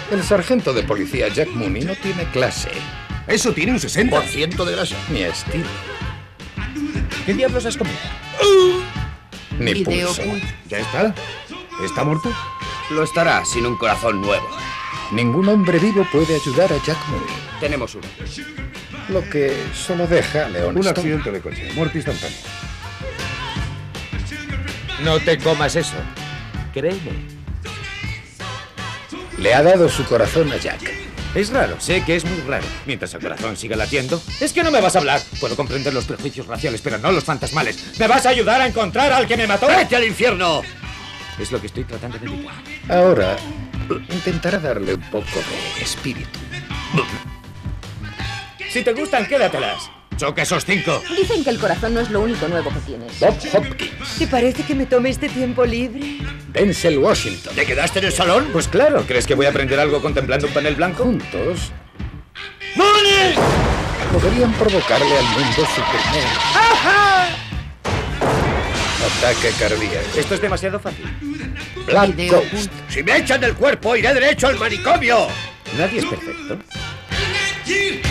El sargento de policía Jack Mooney no tiene clase. Eso tiene un 60% de grasa. Ni estilo. ¿Qué diablos has comido? Ni Video pulso. oculto. ¿Ya está? ¿Está muerto? Lo estará sin un corazón nuevo. Ningún hombre vivo puede ayudar a Jack Mooney. Tenemos uno. Lo que solo deja a Leon Un Stone. accidente de coche. Muerte instantánea. No te comas eso. Créeme. Le ha dado su corazón a Jack. Es raro, sé que es muy raro. Mientras el corazón siga latiendo. Es que no me vas a hablar. Puedo comprender los prejuicios raciales, pero no los fantasmales. ¿Me vas a ayudar a encontrar al que me mató? ¡Vete al infierno! Es lo que estoy tratando de evitar. Ahora intentará darle un poco de espíritu. Si te gustan, quédatelas. Choca esos 5. Dicen que el corazón no es lo único nuevo que tienes. Bob Hopkins, ¿Te parece que me tome este tiempo libre? Denzel Washington. ¿Te quedaste en el salón? Pues claro, ¿crees que voy a aprender algo contemplando un panel blanco? Juntos ¡Mooney! podrían provocarle al mundo su primer ataque cardíaco. Esto es demasiado fácil. Black Video Ghost. oculto. Si me echan del cuerpo, iré derecho al manicomio. Nadie es perfecto.